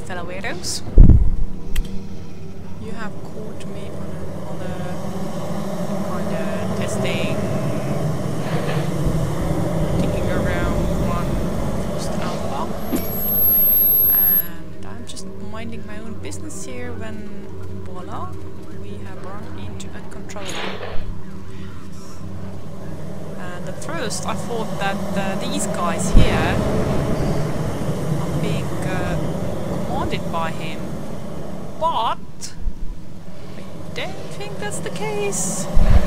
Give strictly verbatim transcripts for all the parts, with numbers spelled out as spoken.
fellow weirdos. You have caught me on another kind of testing, ticking around one S T A L K E R, and I'm just minding my own business here when, voila, we have run into uncontrollable. And at first I thought that uh, these guys here are being uh, commanded by him, but I don't think that's the case.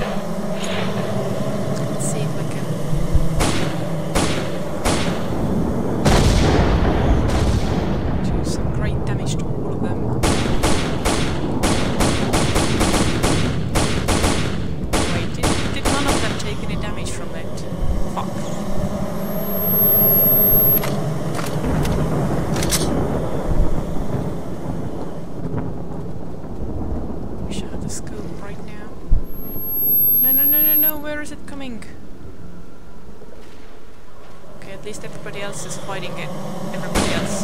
Let's see if we can do some great damage to all of them. Wait, did, did none of them take any damage from it? Fuck. Wish I had the scope right now. No, no, no, no, no, where is it coming? Okay, at least everybody else is fighting it. Everybody else.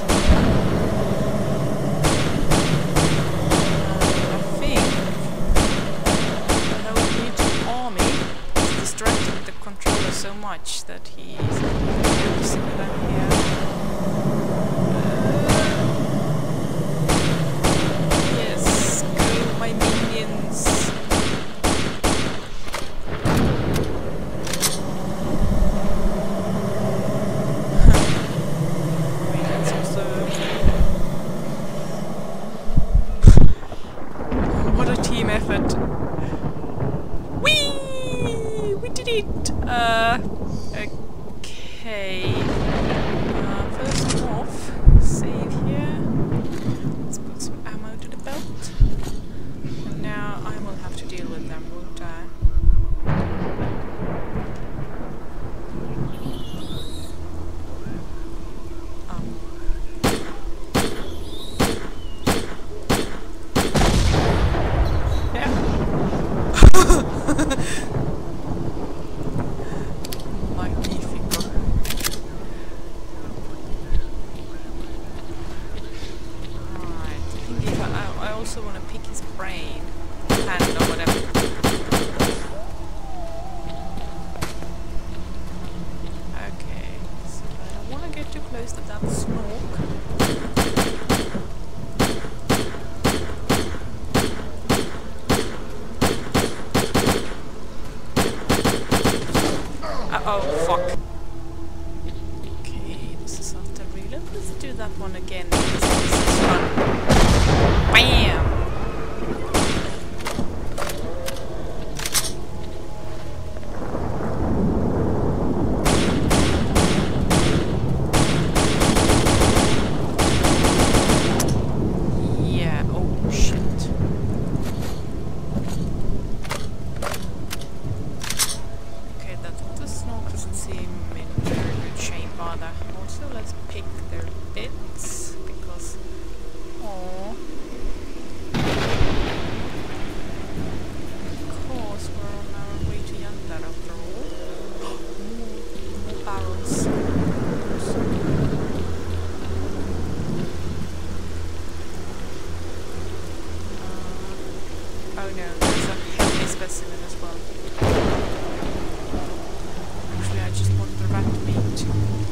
Uh, I think our mutant army is distracting the controller so much that he is focusing it down here. Yes, go my minions. Wait, that's also... What a team effort. Whee! We did it! Uh, okay. Uh, first off, save here. Let's put some ammo to the belt. And now I will have to deal with them, won't I? Um. Yeah. Magnifico. Alright, I think if I, I also want to pick his brain, hand or whatever. Okay, so I don't want to get too close to that smoke. Uh-oh, fuck. Okay, this is after reload. Let's do that one again. This is fun. Bam! Yeah, oh shit. Okay, that the smoke doesn't seem in very good shape either. Also, let's pick their bits, because... Aww. Because we're on our way to Yandar after all. more, more barrels. Uh, oh no, there's a heavy specimen as well. Actually, I just want the rat meat.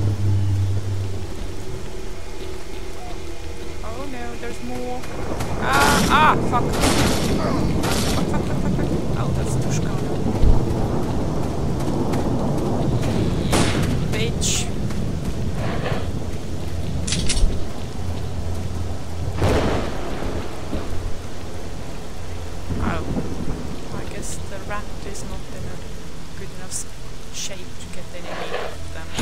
Oh no, there's more. Ah, ah, fuck. Fuck, fuck, fuck, fuck, fuck. Oh, that's Tushkana. Yeah, bitch. Oh, I guess the rat is not in a good enough shape to get any meat of them.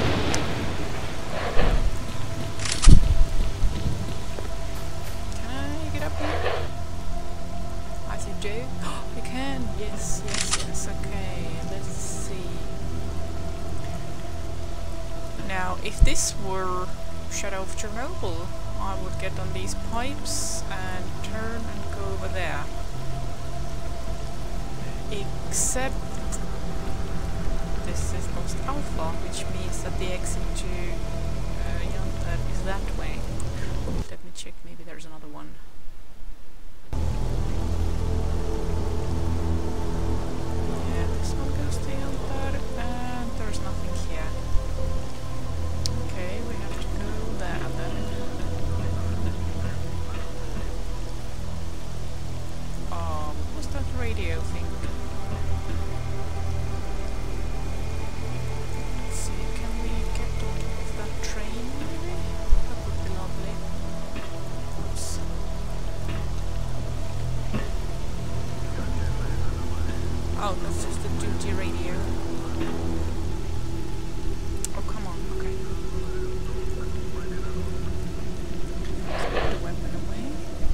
Can I get up here? As you do? I can! Yes, yes, yes, okay, let's see. Now, if this were Shadow of Chernobyl, I would get on these pipes and turn and go over there. Except this is Lost Alpha, which means that the exit to uh, Yandar is that way. Let me check, maybe there's another one. Yeah, this one goes to Jan-Ter, and there's nothing here. Okay, we have to go there then. Oh, what was that radio thing? Let's see, can we get on top of that train maybe? That would be lovely. Oops. Oh, that's just the duty radio. Oh, come on, okay. Let's put the weapon away.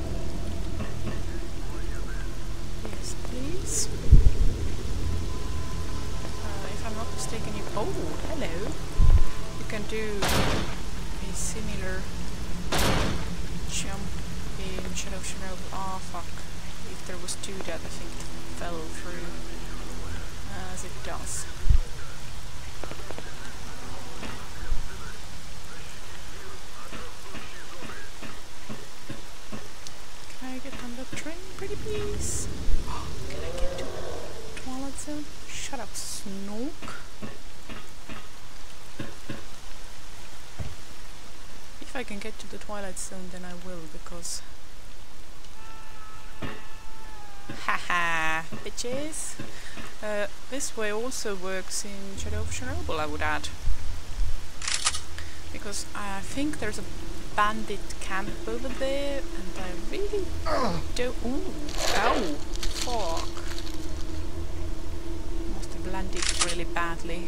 Yes, please. Uh, if I'm not mistaken, you... Oh, hello! You can do a similar jump in Shadow of Chernobyl. Ah, oh, fuck. If there was two that I think fell through. As it does. Can I get on the train, pretty please? Can I get to the Twilight Zone? Shut up, Snoke. If I can get to the Twilight Zone, then I will, because... Haha, bitches! Uh, this way also works in Shadow of Chernobyl, I would add. Because I think there's a bandit camp over there, and I really don't... Ooh! Ow! Fuck! Must have landed really badly.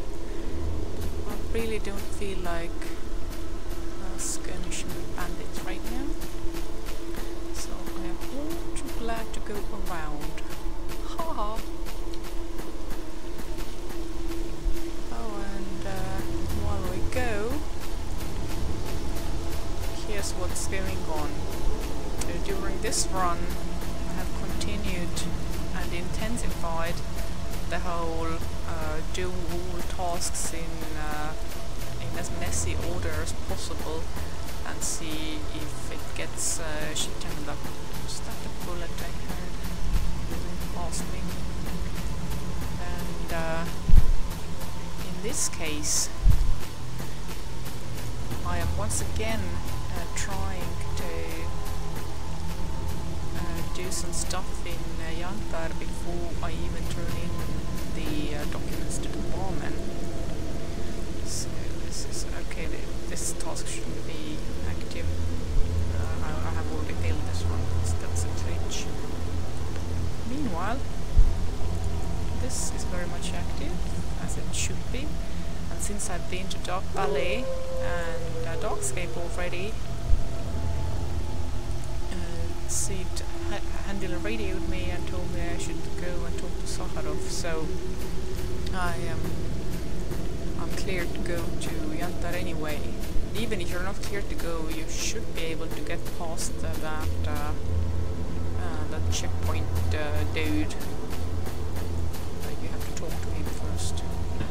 I really don't feel like uh, skirmishing with bandits right now. So I am all too glad to go around. Haha! Oh, and uh, while we go, here's what's going on. So during this run, I have continued and intensified the whole uh, do all tasks in, uh, in as messy order as possible, and see if it gets uh, shit tangled up. Was that the bullet I heard moving past me? And uh, in this case, I am once again uh, trying to uh, do some stuff in uh, Jan-Ter before I even turn in the uh, documents to the barman. So this is okay. This task shouldn't be active. Uh, I, I have already failed this one. That's a glitch. Meanwhile, this is very much active, as it should be. And since I've been to Dark Valley and uh, Darkscape already, uh, Sid ha Handler radioed me and told me I should go and talk to Sakharov. So I am I'm cleared to go to Jan-Ter anyway. Even if you're not cleared to go, you should be able to get past uh, that uh, uh, that checkpoint uh, dude. But you have to talk to him first.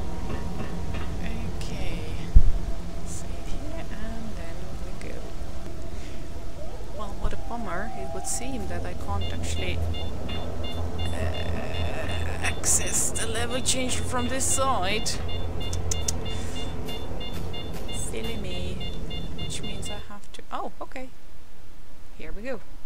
Okay, save here and then we go. Well, what a bummer! It would seem that I can't actually uh, access the level change from this side. Silly me. Which means I have to... Oh, okay. Here we go.